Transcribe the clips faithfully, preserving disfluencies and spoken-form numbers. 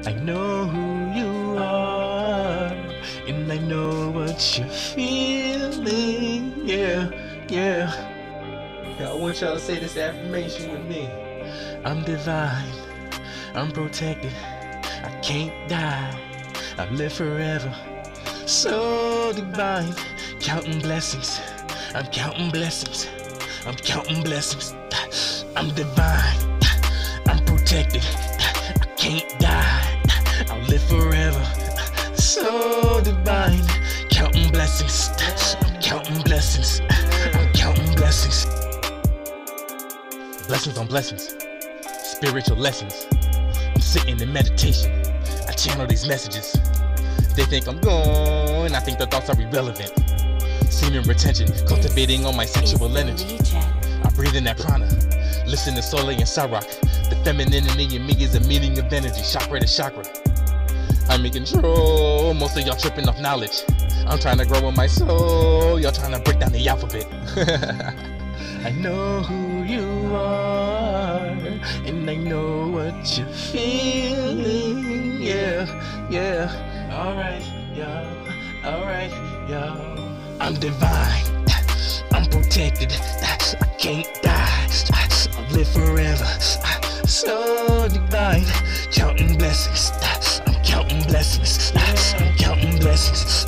I know who you are, and I know what you're feeling. Yeah, yeah. Yeah, I want y'all to say this affirmation with me. I'm divine, I'm protected, I can't die, I live forever. So divine, counting blessings, I'm counting blessings, I'm counting blessings. I'm divine, I'm protected, I can't die, I'll live forever. So divine, counting blessings, I'm counting blessings, I'm counting blessings. Blessings on blessings, spiritual lessons. I'm sitting in meditation, I channel these messages. They think I'm gone, I think the thoughts are irrelevant. Semen retention, cultivating on my sexual energy. I breathe in that prana, listen to Soleil and Sarak. The femininity in me is a meaning of energy, chakra to chakra. I'm in control, most of y'all tripping off knowledge. I'm trying to grow in my soul, y'all trying to break down the alphabet. I know who you are, and I know what you're feeling. Yeah, yeah. Alright, y'all. Alright, y'all. I'm divine, I'm protected, I can't die, I live forever. So divine, counting blessings, I'm counting blessings, I'm counting blessings.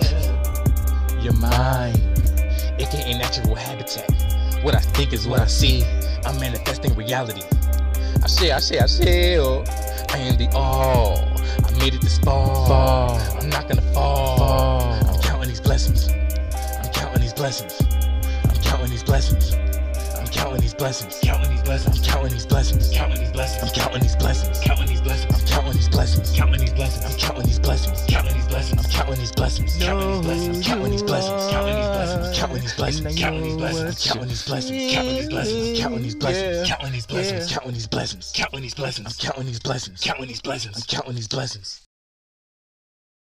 Your mind, aka natural habitat. What I think is what I see, I'm manifesting reality. I share, I share, I share, oh. I am the all, I made it this far, fall. I'm not gonna fall. fall. I'm counting these blessings, I'm counting these blessings, I'm counting these blessings, I'm counting these blessings, counting these blessings, I'm counting these blessings, counting these blessings, I'm counting these blessings, counting these blessings, I'm counting these blessings, counting these blessings, I'm counting these blessings, counting these blessings, I'm counting these blessings, counting these blessings, counting these blessings, counting these blessings, counting these blessings, counting these blessings, counting these blessings, counting these blessings, counting these blessings, counting these blessings, counting these blessings, counting these blessings, I'm counting these blessings, counting these blessings, I'm counting these blessings.